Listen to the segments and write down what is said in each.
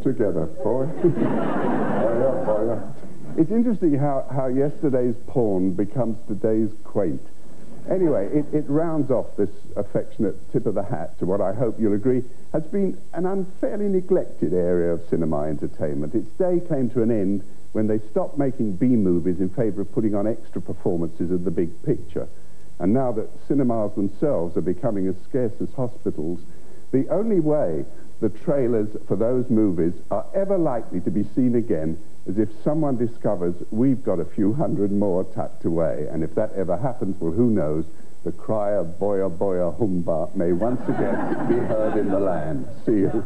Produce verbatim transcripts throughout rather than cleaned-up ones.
together, boy. boy, boy. It's interesting how, how yesterday's porn becomes today's quaint. Anyway, it, it rounds off this affectionate tip of the hat to what I hope you'll agree has been an unfairly neglected area of cinema entertainment. Its day came to an end when they stopped making B-movies in favour of putting on extra performances of the big picture. And now that cinemas themselves are becoming as scarce as hospitals, the only way the trailers for those movies are ever likely to be seen again is if someone discovers we've got a few hundred more tucked away. And if that ever happens, well, who knows, the cry of boya boya humba may once again be heard in the land. See you.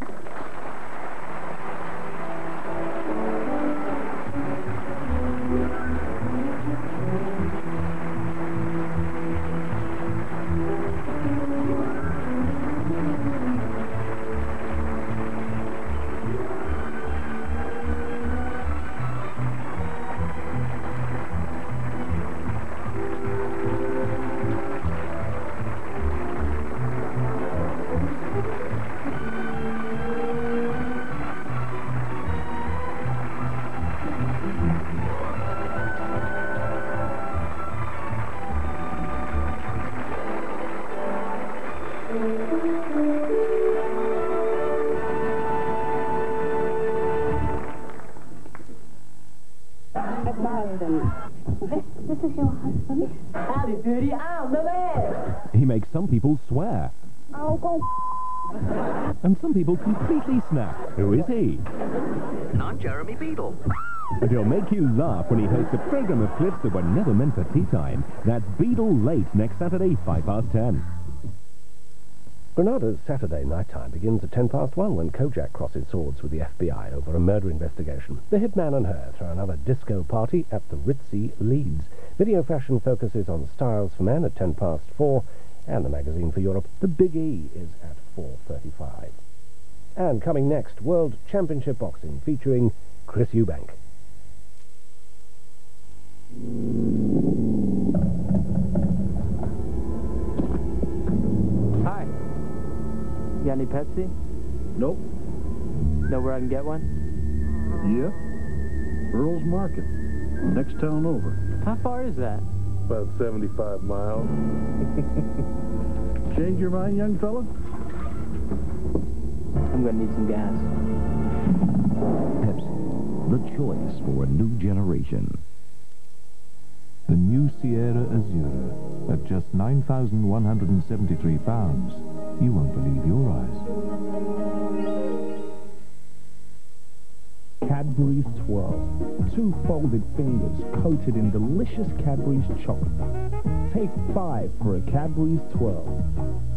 This is your husband? Howdy, Beauty. I'm the man. He makes some people swear. Oh, go And some people completely snap. Who is he? And I'm Jeremy Beadle. But he'll make you laugh when he hosts a programme of clips that were never meant for tea time. That's Beadle Late, next Saturday, five past ten. Granada's Saturday night time begins at ten past one when Kojak crosses swords with the F B I over a murder investigation. The hitman and her throw another disco party at the ritzy Leeds. Video fashion focuses on styles for men at ten past four, and the magazine for Europe, The Big E, is at four thirty-five. And coming next, World Championship Boxing featuring Chris Eubank. Hi. You got any Pepsi? Nope. Know where I can get one? Yeah. Earl's Market. Next town over. How far is that? About seventy-five miles. Change your mind, young fella? I'm gonna need some gas. Pepsi, the choice for a new generation. The new Sierra Azura, at just nine thousand one hundred seventy-three pounds. You won't believe your eyes. Cadbury's Twirl. Two folded fingers coated in delicious Cadbury's chocolate. Take five for a Cadbury's Twirl.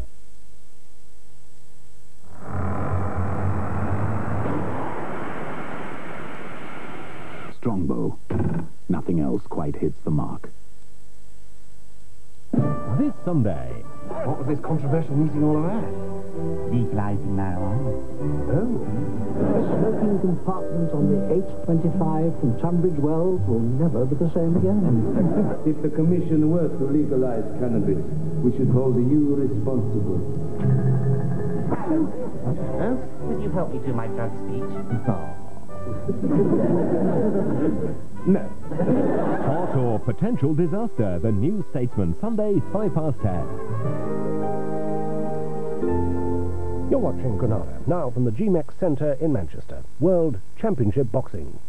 Strongbow. Nothing else quite hits the mark. This Sunday. What was this controversial meeting all about? Legalising marijuana. Oh. The smoking compartment on the eight twenty-five from Tunbridge Wells will never be the same again. If the Commission were to legalise cannabis, we should hold you responsible. Huh? Will you help me do my drug speech? Oh. No. Hot or potential disaster. The new Statesman, Sunday, five past ten. You're watching Granada, now from the G MEX Centre in Manchester. World Championship Boxing.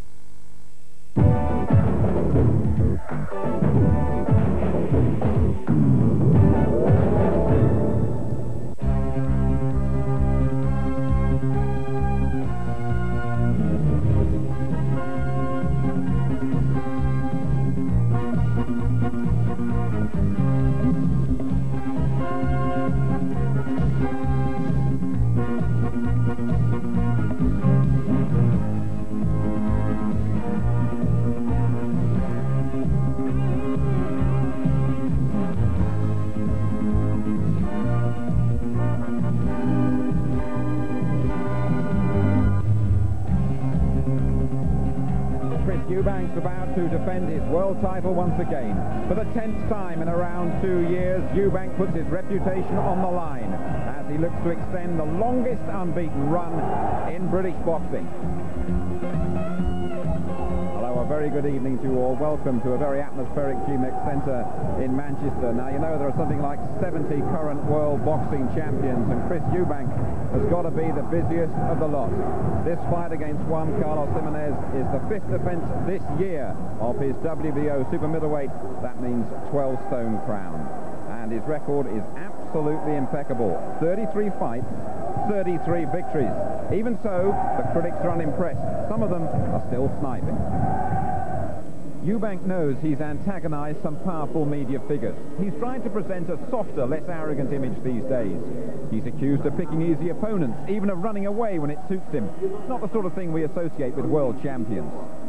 Eubank's about to defend his world title once again. For the tenth time in around two years, Eubank puts his reputation on the line as he looks to extend the longest unbeaten run in British boxing. Hello, a very good evening to you all. Welcome to a very atmospheric G M E X Centre in Manchester. Now, you know there are something like seventy current world boxing champions, and Chris Eubank has got to be the busiest of the lot. This fight against Juan Carlos Jimenez is the fifth defence this year of his W B O super middleweight. That means twelve stone crown. And his record is absolutely impeccable. thirty-three fights, thirty-three victories. Even so, the critics are unimpressed. Some of them are still sniping. Eubank knows he's antagonized some powerful media figures. He's trying to present a softer, less arrogant image these days. He's accused of picking easy opponents, even of running away when it suits him. Not the sort of thing we associate with world champions.